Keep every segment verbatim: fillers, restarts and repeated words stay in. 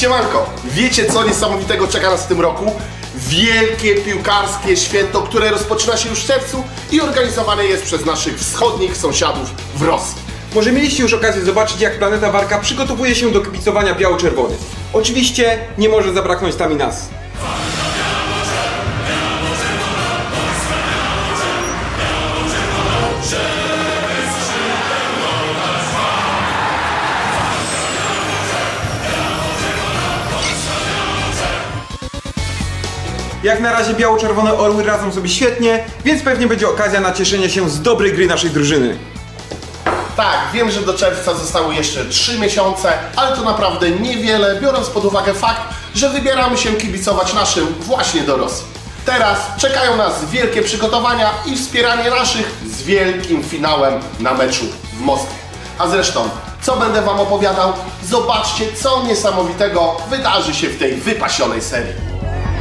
Siemanko, wiecie co niesamowitego czeka nas w tym roku? Wielkie piłkarskie święto, które rozpoczyna się już w czerwcu i organizowane jest przez naszych wschodnich sąsiadów w Rosji. Może mieliście już okazję zobaczyć, jak Planeta Warka przygotowuje się do kibicowania biało-czerwonych. Oczywiście nie może zabraknąć tam i nas. Jak na razie biało-czerwone orły radzą sobie świetnie, więc pewnie będzie okazja na cieszenie się z dobrej gry naszej drużyny. Tak, wiem, że do czerwca zostały jeszcze trzy miesiące, ale to naprawdę niewiele, biorąc pod uwagę fakt, że wybieramy się kibicować naszym właśnie do Rosji. Teraz czekają nas wielkie przygotowania i wspieranie naszych z wielkim finałem na meczu w Moskwie. A zresztą, co będę wam opowiadał? Zobaczcie, co niesamowitego wydarzy się w tej wypasionej serii.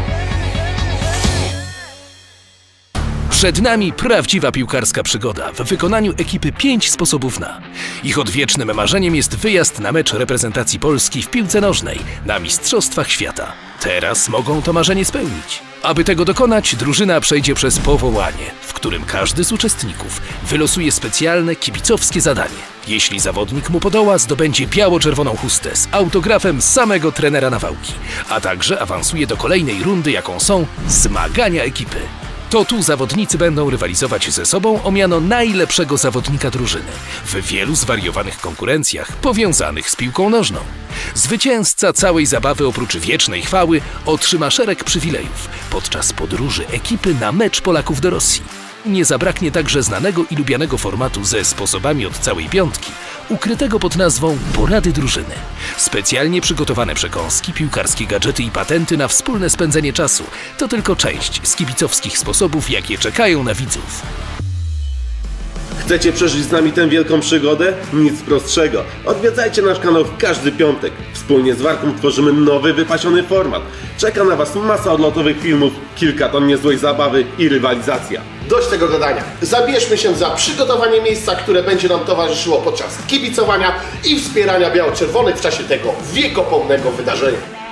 Przed nami prawdziwa piłkarska przygoda w wykonaniu ekipy pięć sposobów na. Ich odwiecznym marzeniem jest wyjazd na mecz reprezentacji Polski w piłce nożnej na Mistrzostwach Świata. Teraz mogą to marzenie spełnić. Aby tego dokonać, drużyna przejdzie przez powołanie, w którym każdy z uczestników wylosuje specjalne kibicowskie zadanie. Jeśli zawodnik mu podoła, zdobędzie biało-czerwoną chustę z autografem samego trenera Nawałki, a także awansuje do kolejnej rundy, jaką są zmagania ekipy. To tu zawodnicy będą rywalizować ze sobą o miano najlepszego zawodnika drużyny w wielu zwariowanych konkurencjach powiązanych z piłką nożną. Zwycięzca całej zabawy oprócz wiecznej chwały otrzyma szereg przywilejów podczas podróży ekipy na mecz Polaków do Rosji. Nie zabraknie także znanego i lubianego formatu ze sposobami od całej piątki, ukrytego pod nazwą Porady drużyny. Specjalnie przygotowane przekąski, piłkarskie gadżety i patenty na wspólne spędzenie czasu to tylko część z kibicowskich sposobów, jakie czekają na widzów. Chcecie przeżyć z nami tę wielką przygodę? Nic prostszego. Odwiedzajcie nasz kanał w każdy piątek. Wspólnie z Warką tworzymy nowy, wypasiony format. Czeka na was masa odlotowych filmów, kilka ton niezłej zabawy i rywalizacja. Dość tego gadania. Zabierzmy się za przygotowanie miejsca, które będzie nam towarzyszyło podczas kibicowania i wspierania biało-czerwonych w czasie tego wiekopomnego wydarzenia.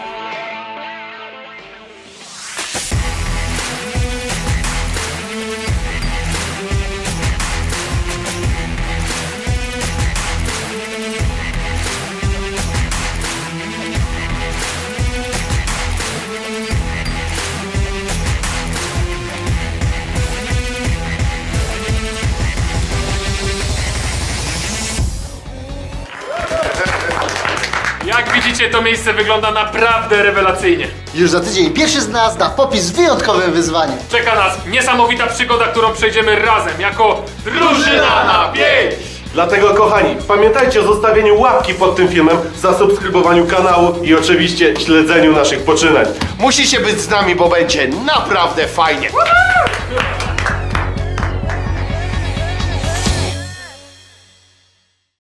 Jak widzicie, to miejsce wygląda naprawdę rewelacyjnie. Już za tydzień pierwszy z nas da popis z wyjątkowym wyzwaniem. Czeka nas niesamowita przygoda, którą przejdziemy razem, jako drużyna na pięć! Dlatego kochani, pamiętajcie o zostawieniu łapki pod tym filmem, zasubskrybowaniu kanału i oczywiście śledzeniu naszych poczynań. Musicie być z nami, bo będzie naprawdę fajnie.